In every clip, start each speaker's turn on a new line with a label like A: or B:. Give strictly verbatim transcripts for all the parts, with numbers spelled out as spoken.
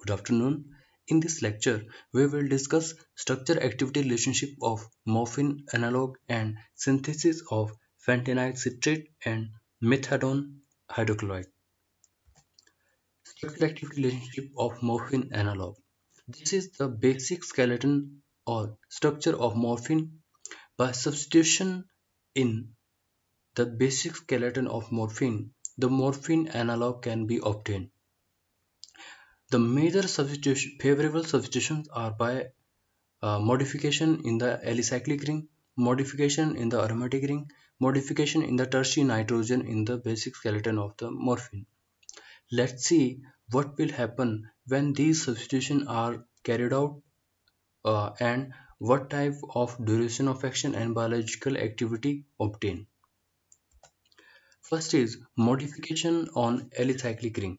A: Good afternoon. In this lecture, we will discuss structure-activity relationship of morphine analog and synthesis of fentanyl citrate and methadone hydrochloride. Structure-activity relationship of morphine analog. This is the basic skeleton or structure of morphine. By substitution in the basic skeleton of morphine, the morphine analog can be obtained. The major substitution, favorable substitutions are by uh, modification in the alicyclic ring, modification in the aromatic ring, modification in the tertiary nitrogen in the basic skeleton of the morphine. Let's see what will happen when these substitutions are carried out uh, and what type of duration of action and biological activity obtained. First is modification on alicyclic ring.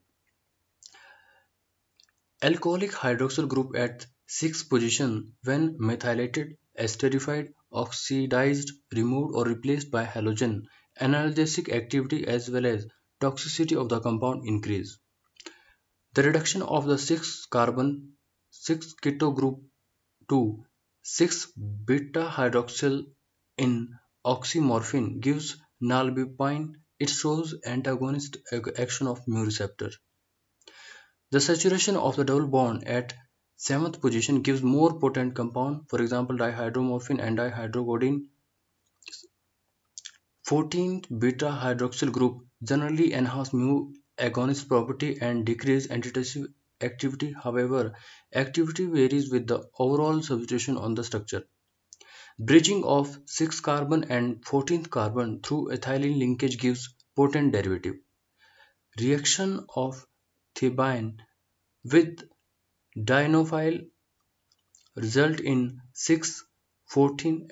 A: Alcoholic hydroxyl group at sixth position when methylated, esterified, oxidized, removed or replaced by halogen, analgesic activity as well as toxicity of the compound increase. The reduction of the six carbon six keto group to six beta hydroxyl in oxymorphine gives nalbuphine. It shows antagonist action of mu receptor. The saturation of the double bond at seventh position gives more potent compound, for example dihydromorphine and dihydrocodeine. fourteenth beta hydroxyl group generally enhance mu agonist property and decrease antitussive activity. However, activity varies with the overall substitution on the structure. Bridging of six carbon and fourteenth carbon through ethylene linkage gives potent derivative. Reaction of thiobiene with dienophile result in six fourteen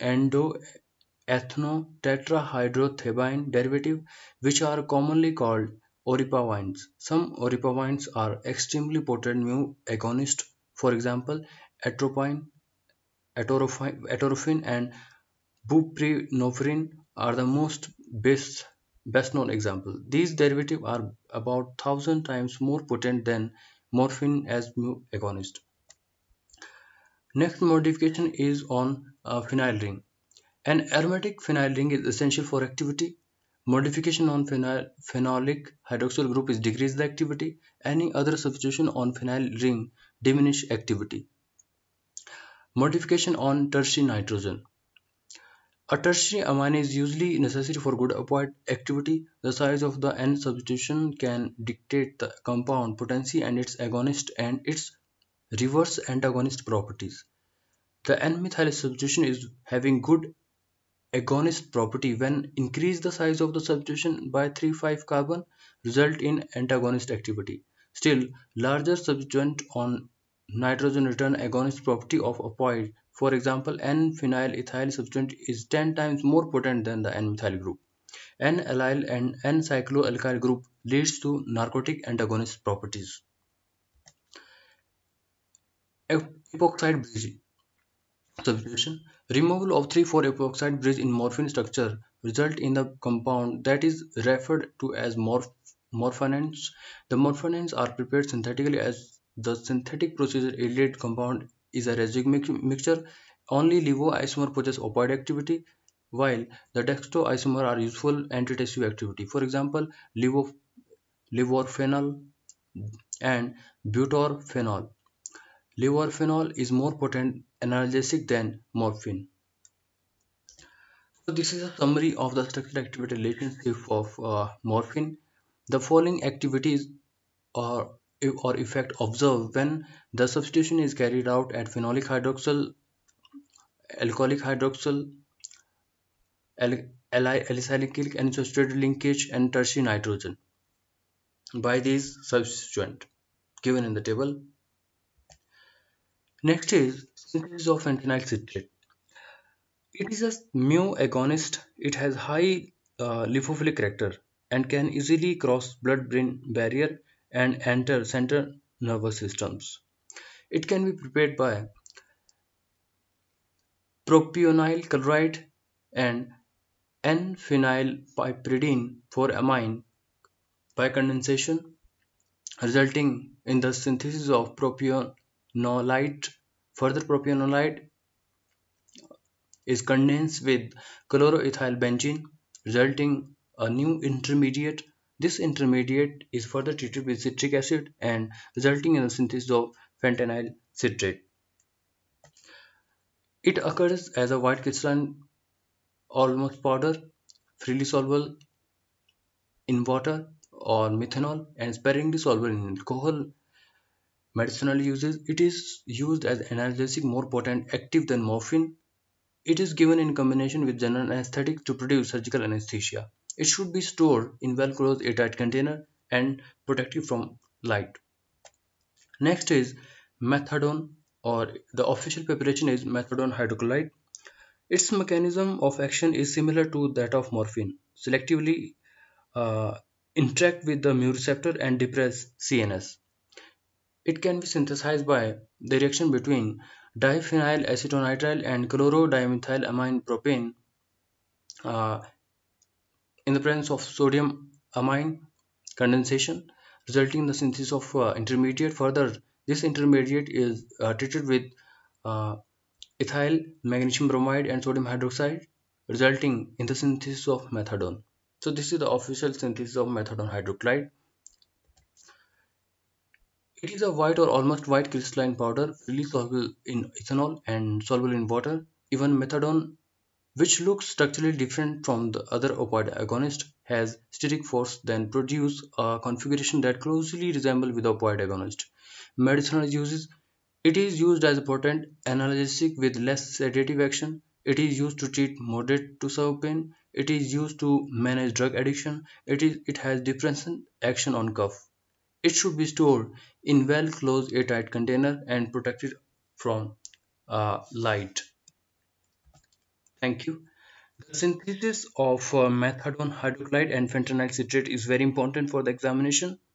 A: endo-ethno-tetrahydrothiobiene derivative, which are commonly called oripavines. Some oripavines are extremely potent mu agonists, for example atropine, atropine and buprenorphine are the most best best known example. These derivatives are about thousand times more potent than morphine as mu agonist. Next modification is on uh, phenyl ring. An aromatic phenyl ring is essential for activity. Modification on phenyl, phenolic hydroxyl group is decrease the activity. Any other substitution on phenyl ring diminish activity. Modification on tertiary nitrogen. A tertiary amine is usually necessary for good opioid activity. The size of the N substitution can dictate the compound potency and its agonist and its reverse antagonist properties. The N-methyl substitution is having good agonist property. When increase the size of the substitution by three five carbon result in antagonist activity. Still, larger substituent on nitrogen return agonist property of opioid. For example, N-phenyl ethyl substituent is ten times more potent than the N-methyl group. N-allyl and N-cycloalkyl group leads to narcotic antagonist properties. Epoxide bridge substitution. Removal of three four epoxide bridge in morphine structure result in the compound that is referred to as morph morphinans. The morphinans are prepared synthetically as the synthetic procedure yielded compound is a residue mixture. Only LIVO isomer possess opioid activity, while the dextro isomer are useful antitussive activity. For example, LIVO, livorphenol and butorphenol. Livorphenol is more potent analgesic than morphine. So this is a summary of the structure activity relationship of uh, morphine. The following activities or, or effect observed when the substitution is carried out at phenolic hydroxyl, alcoholic hydroxyl, alicylic unsaturated linkage and tertiary nitrogen by these substituent given in the table. Next is synthesis of fentanyl citrate. It is a mu agonist. It has high uh, lipophilic character and can easily cross blood-brain barrier and enter central nervous systems. It can be prepared by propionyl chloride and N-phenylpiperidine for amine by condensation. resulting in the synthesis of propionolite. Further, propionolite is condensed with chloroethylbenzene, resulting a new intermediate. This intermediate is further treated with citric acid and resulting in the synthesis of fentanyl citrate. It occurs as a white crystalline almost powder, freely soluble in water or methanol, and sparingly soluble in alcohol. Medicinal uses, it is used as analgesic, more potent, active than morphine. It is given in combination with general anesthetic to produce surgical anesthesia. It should be stored in well-closed airtight container and protected from light. Next is methadone, or the official preparation is methadone hydrochloride. Its mechanism of action is similar to that of morphine, selectively uh, interact with the mu receptor and depress C N S. It can be synthesized by the reaction between diphenyl acetonitrile and chlorodimethylamine propane uh, in the presence of sodium amine condensation, resulting in the synthesis of uh, intermediate. Further, this intermediate is uh, treated with uh, ethyl magnesium bromide and sodium hydroxide, resulting in the synthesis of methadone. So this is the official synthesis of methadone hydrochloride. It is a white or almost white crystalline powder, freely soluble in ethanol and soluble in water. Even methadone, which looks structurally different from the other opioid agonist, has steric force then produce a configuration that closely resembles with the opioid agonist. Medicinal uses, it is used as a potent analgesic with less sedative action. It is used to treat moderate to severe pain. It is used to manage drug addiction. It is it has depressant action on cough. It should be stored in well-closed airtight container and protected from uh, light. Thank you. The synthesis of uh, methadone hydrochloride and fentanyl citrate is very important for the examination.